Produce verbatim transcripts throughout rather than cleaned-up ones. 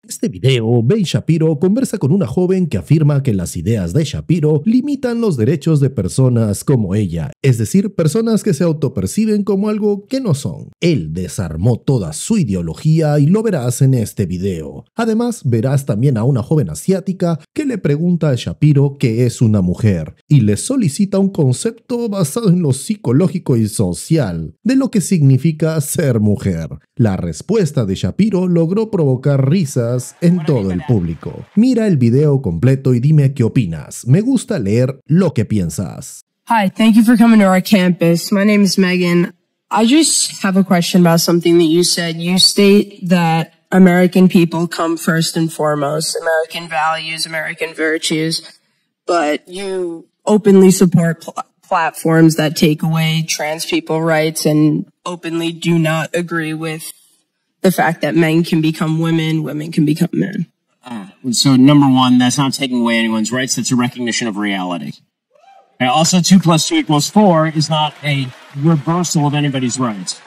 este video, Ben Shapiro conversa con una joven que afirma que las ideas de Shapiro limitan los derechos de personas como ella, es decir, personas que se autoperciben como algo que no son. Él desarmó toda su ideología y lo verás en este video. Además, verás también a una joven asiática que le pregunta a Shapiro qué es una mujer y le solicita un concepto basado en lo psicológico y social de lo que significa ser mujer. La respuesta de Shapiro logró provocar risas en todo el público. Mira el video completo y dime qué opinas. Me gusta leer lo que piensas. Hi, thank you for coming to our campus. My name is Megan. I just have a question about something that you said. You state that American people come first and foremost, American values, American virtues, but you openly support pl- platforms that take away trans people rights and openly do not agree with the fact that men can become women, women can become men. Uh, so number one, that's not taking away anyone's rights. That's a recognition of reality. And also, two plus two equals four is not a reversal of anybody's rights.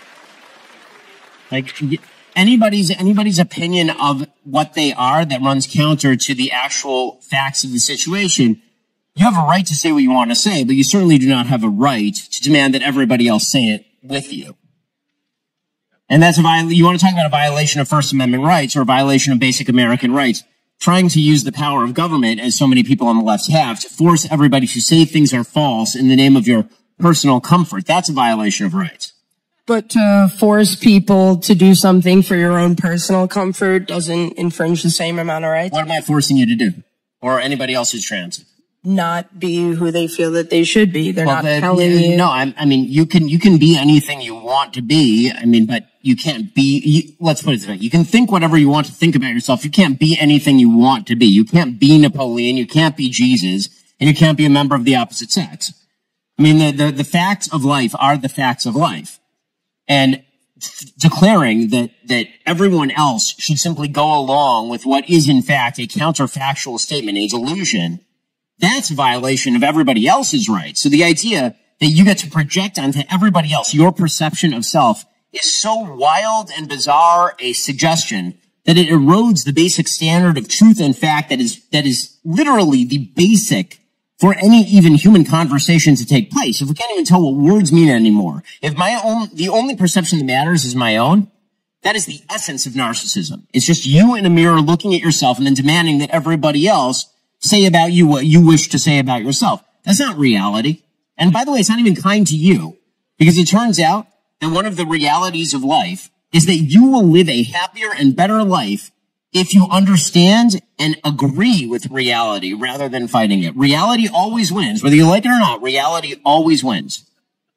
Like anybody's anybody's opinion of what they are that runs counter to the actual facts of the situation. You have a right to say what you want to say, but you certainly do not have a right to demand that everybody else say it with you. And that's a viol- you want to talk about a violation of First Amendment rights or a violation of basic American rights, trying to use the power of government, as so many people on the left have, to force everybody to say things are false in the name of your personal comfort. That's a violation of rights. But to force people to do something for your own personal comfort doesn't infringe the same amount of rights? What am I forcing you to do? Or anybody else who's trans? Not be who they feel that they should be. They're well, not the, telling you. you. No, I, I mean, you can, you can be anything you want to be. I mean, but you can't be, you, let's put it this way. You can think whatever you want to think about yourself. You can't be anything you want to be. You can't be Napoleon. You can't be Jesus. And you can't be a member of the opposite sex. I mean, the, the, the facts of life are the facts of life. And f- declaring that, that everyone else should simply go along with what is in fact a counterfactual statement, a delusion, that's a violation of everybody else's rights. So the idea that you get to project onto everybody else your perception of self is so wild and bizarre a suggestion that it erodes the basic standard of truth and fact that is, that is literally the basic for any even human conversation to take place. If we can't even tell what words mean anymore, if my own, the only perception that matters is my own, that is the essence of narcissism. It's just you in a mirror looking at yourself and then demanding that everybody else say about you what you wish to say about yourself. That's not reality. And by the way, it's not even kind to you, because it turns out that one of the realities of life is that you will live a happier and better life if you understand and agree with reality rather than fighting it. Reality always wins. Whether you like it or not, reality always wins.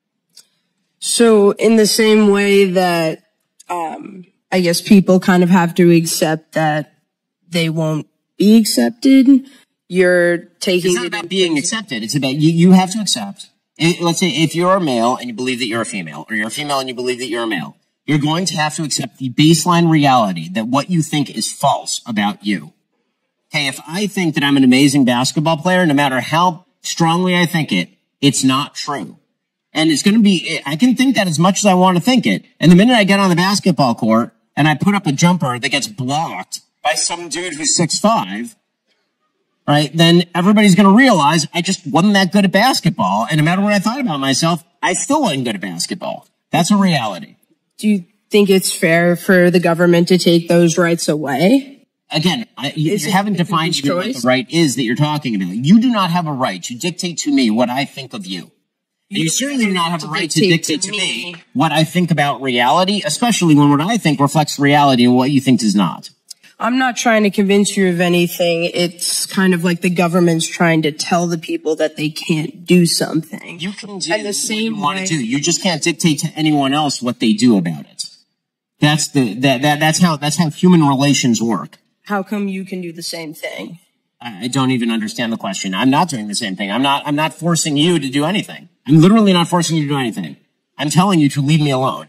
So in the same way that, um, I guess people kind of have to accept that they won't be accepted, you're taking It's not about being accepted. It's about you, you have to accept. It, let's say if you're a male and you believe that you're a female, or you're a female and you believe that you're a male, you're going to have to accept the baseline reality that what you think is false about you. Hey, if I think that I'm an amazing basketball player, no matter how strongly I think it, it's not true. And it's going to be, I can think that as much as I want to think it. And the minute I get on the basketball court and I put up a jumper that gets blocked by some dude who's six five, right, then everybody's going to realize I just wasn't that good at basketball. And no matter what I thought about myself, I still wasn't good at basketball. That's a reality. Do you think it's fair for the government to take those rights away? Again, I, you, you haven't defined even what the right is that you're talking about. You do not have a right to dictate to me what I think of you. And you certainly do not have a right to dictate to me what I think about reality, especially when what I think reflects reality and what you think does not. I'm not trying to convince you of anything. It's kind of like the government's trying to tell the people that they can't do something. You can do and the same what you want way, to do. You just can't dictate to anyone else what they do about it. That's the that that that's how that's how human relations work. How come you can do the same thing? I, I don't even understand the question. I'm not doing the same thing. I'm not I'm not forcing you to do anything. I'm literally not forcing you to do anything. I'm telling you to leave me alone.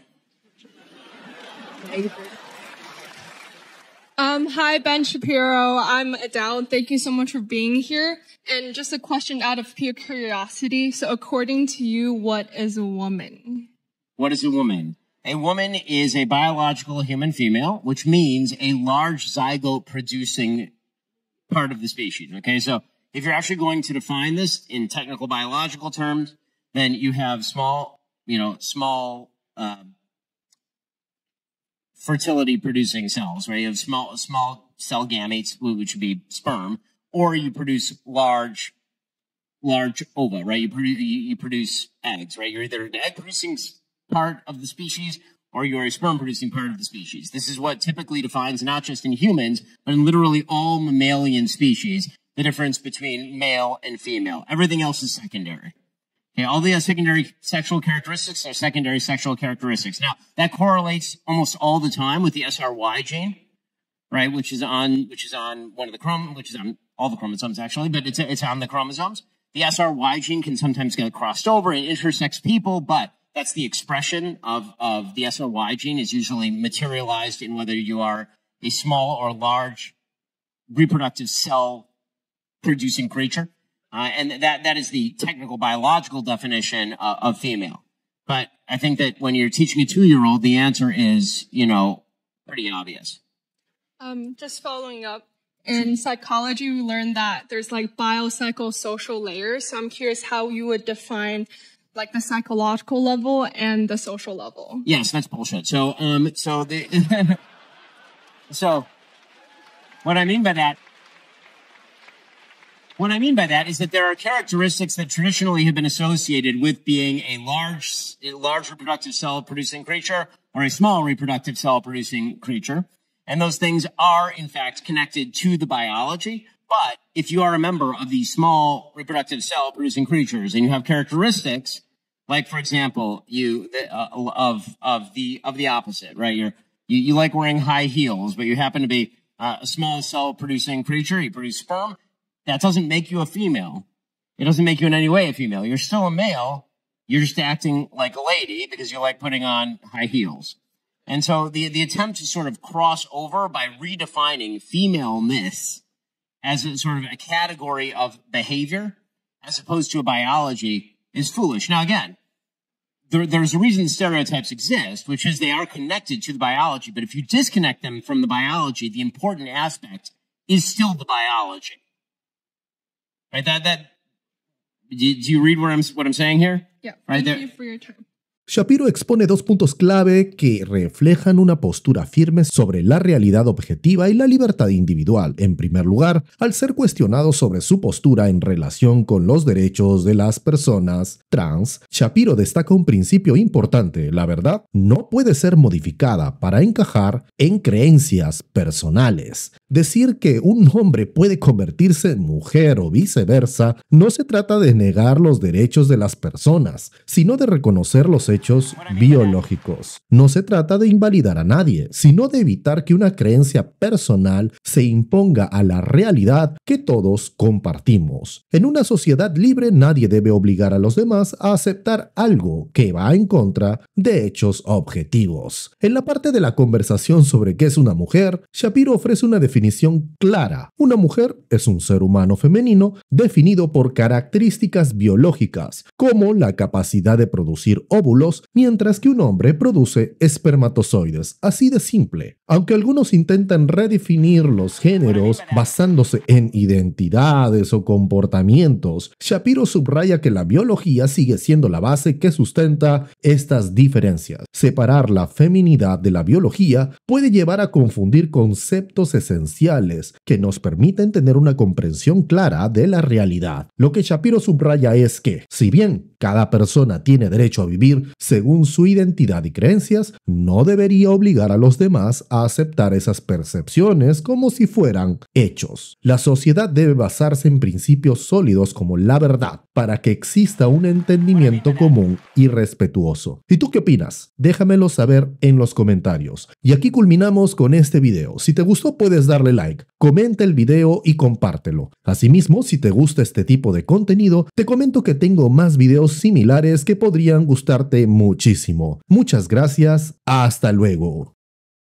Um, hi, Ben Shapiro. I'm Adele. Thank you so much for being here. And just a question out of pure curiosity. So according to you, what is a woman? What is a woman? A woman is a biological human female, which means a large zygote producing part of the species. Okay, so if you're actually going to define this in technical biological terms, then you have small, you know, small uh, fertility producing cells, right? You have small, small cell gametes, which would be sperm, or you produce large, large ova, right? You produce, you, you produce eggs, right? You're either an egg producing part of the species or you're a sperm producing part of the species. This is what typically defines not just in humans, but in literally all mammalian species, the difference between male and female. Everything else is secondary. Okay, all the secondary sexual characteristics are secondary sexual characteristics. Now, that correlates almost all the time with the S R Y gene, right? Which is on, which is on one of the chrom, which is on all the chromosomes actually, but it's, it's on the chromosomes. The S R Y gene can sometimes get crossed over and intersex people, but that's the expression of, of the S R Y gene is usually materialized in whether you are a small or large reproductive cell producing creature. Uh, and that, that is the technical biological definition uh, of female. But I think that when you're teaching a two-year-old, the answer is, you know, pretty obvious. Um, just following up, in psychology, we learned that there's like biopsychosocial layers. So I'm curious how you would define like the psychological level and the social level. Yes, that's bullshit. So, um, so the, so what I mean by that What I mean by that is that there are characteristics that traditionally have been associated with being a large, a large reproductive cell producing creature or a small reproductive cell producing creature. And those things are, in fact, connected to the biology. But if you are a member of these small reproductive cell producing creatures and you have characteristics, like, for example, you, uh, of, of the, of the opposite, right? You're, you, you like wearing high heels, but you happen to be uh, a small cell producing creature. You produce sperm. That doesn't make you a female. It doesn't make you in any way a female. You're still a male. You're just acting like a lady because you like putting on high heels. And so the, the attempt to sort of cross over by redefining femaleness as a sort of a category of behavior as opposed to a biology is foolish. Now, again, there, there's a reason stereotypes exist, which is they are connected to the biology. But if you disconnect them from the biology, the important aspect is still the biology. Right, that, that, do you read what I'm, what I'm saying here? Yeah, right thank there. you for your time. Shapiro expone dos puntos clave que reflejan una postura firme sobre la realidad objetiva y la libertad individual. En primer lugar, al ser cuestionado sobre su postura en relación con los derechos de las personas trans, Shapiro destaca un principio importante: la verdad no puede ser modificada para encajar en creencias personales. Decir que un hombre puede convertirse en mujer o viceversa no se trata de negar los derechos de las personas, sino de reconocer los hechos biológicos. No se trata de invalidar a nadie, sino de evitar que una creencia personal se imponga a la realidad que todos compartimos. En una sociedad libre, nadie debe obligar a los demás a aceptar algo que va en contra de hechos objetivos. En la parte de la conversación sobre qué es una mujer, Shapiro ofrece una definición clara. Una mujer es un ser humano femenino definido por características biológicas, como la capacidad de producir óvulos, mientras que un hombre produce espermatozoides. Así de simple. Aunque algunos intentan redefinir los géneros basándose en identidades o comportamientos, Shapiro subraya que la biología sigue siendo la base que sustenta estas diferencias. Separar la feminidad de la biología puede llevar a confundir conceptos esenciales que nos permiten tener una comprensión clara de la realidad. Lo que Shapiro subraya es que, si bien cada persona tiene derecho a vivir según su identidad y creencias, no debería obligar a los demás a aceptar esas percepciones como si fueran hechos. La sociedad debe basarse en principios sólidos como la verdad, para que exista un entendimiento común y respetuoso. ¿Y tú qué opinas? Déjamelo saber en los comentarios. Y aquí culminamos con este video. Si te gustó, puedes darle like, comenta el video y compártelo. Asimismo, si te gusta este tipo de contenido, te comento que tengo más videos similares que podrían gustarte muchísimo. Muchas gracias, hasta luego.